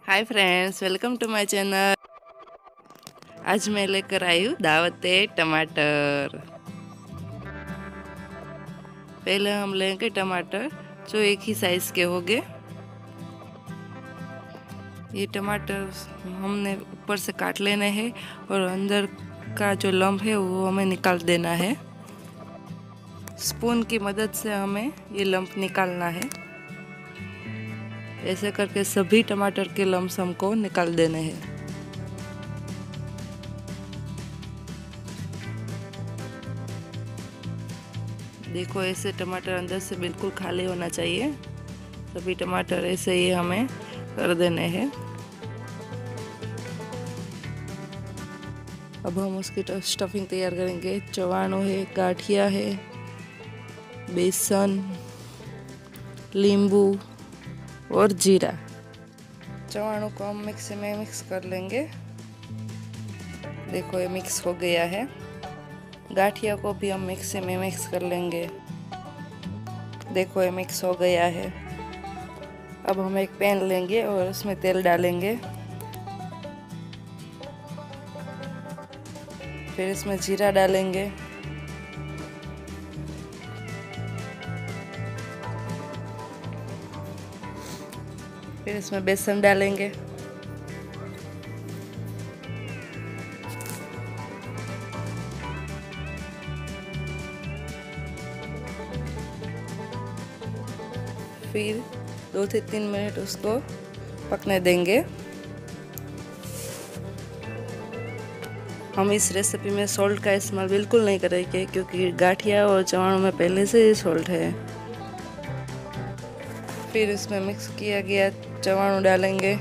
Hi friends, welcome to my channel. आज मैं लेकर आई हूँ दावते टमाटर। पहले हम लेंगे टमाटर जो एक ही साइज के होंगे। ये टमाटर हमने ऊपर से काट लेने हैं और अंदर का जो लम्ब है वो हमें निकाल देना है। स्पून की मदद से हमें ये लम्ब निकालना है। ऐसे करके सभी टमाटर के लम्ब हमको निकाल देने हैं। देखो, ऐसे टमाटर अंदर से बिल्कुल खाली होना चाहिए। सभी टमाटर ऐसे ही हमें कर देने हैं। अब हम उसकी स्टफिंग तैयार करेंगे। चवाणों है, गाठिया है, बेसन, नींबू और जीरा। चवाणों को हम मिक्सी में मिक्स कर लेंगे। देखो, ये मिक्स हो गया है। गाठिया को भी हम मिक्सी में मिक्स कर लेंगे। देखो, ये मिक्स हो गया है। अब हम एक पैन लेंगे और उसमें तेल डालेंगे। फिर इसमें जीरा डालेंगे। फिर इसमें बेसन डालेंगे। फिर 2 से 3 मिनट उसको पकने देंगे। हम इस रेसिपी में सॉल्ट का इस्तेमाल बिल्कुल नहीं करेंगे क्योंकि गाठिया और चवाणों में पहले से ही सॉल्ट है। फिर इसमें मिक्स किया गया चवाणों डालेंगे।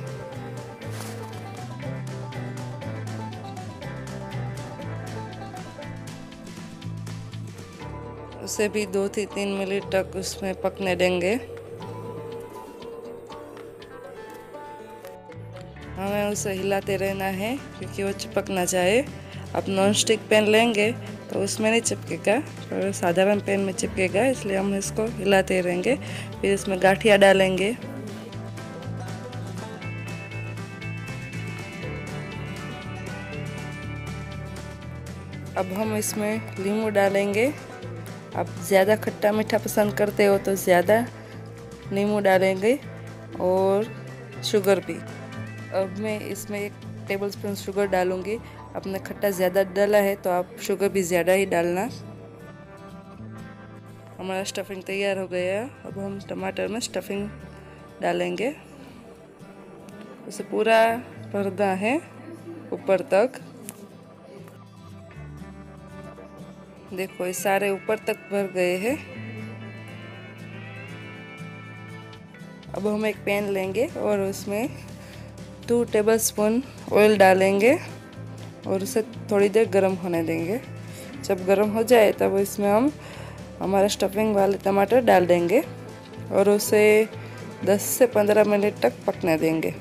उसे भी 2 से 3 मिनट तक उसमें पकने देंगे। हमें उसे हिलाते रहना है क्योंकि वो चिपक ना जाए। अब नॉन स्टिक पैन लेंगे तो उसमें नहीं चिपकेगा, पर साधारण पैन में चिपकेगा, इसलिए हम इसको हिलाते रहेंगे। फिर इसमें गाठिया डालेंगे। अब हम इसमें नींबू डालेंगे। आप ज़्यादा खट्टा मीठा पसंद करते हो तो ज़्यादा नींबू डालेंगे और शुगर भी। अब मैं इसमें 1 टेबलस्पून शुगर डालूंगी। आपने खट्टा ज़्यादा डाला है तो आप शुगर भी ज़्यादा ही डालना। हमारा स्टफिंग तैयार हो गया। अब हम टमाटर में स्टफिंग डालेंगे। उसे पूरा भरना है ऊपर तक। देखो, ये सारे ऊपर तक भर गए हैं। अब हम एक पैन लेंगे और उसमें 2 टेबलस्पून ऑयल डालेंगे और उसे थोड़ी देर गर्म होने देंगे। जब गर्म हो जाए तब इसमें हम हमारा स्टफिंग वाले टमाटर डाल देंगे और उसे 10 से 15 मिनट तक पकने देंगे।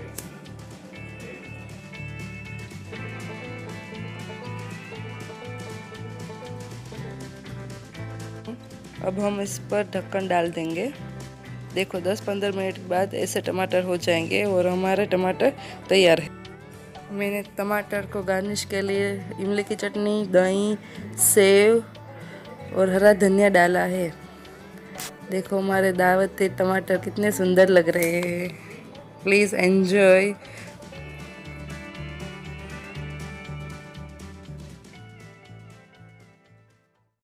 अब हम इस पर ढक्कन डाल देंगे। देखो, 10-15 मिनट के बाद ऐसे टमाटर हो जाएंगे और हमारे टमाटर तैयार है। मैंने टमाटर को गार्निश के लिए इमली की चटनी, दही, सेव और हरा धनिया डाला है। देखो, हमारे दावती टमाटर कितने सुंदर लग रहे हैं। Please enjoy.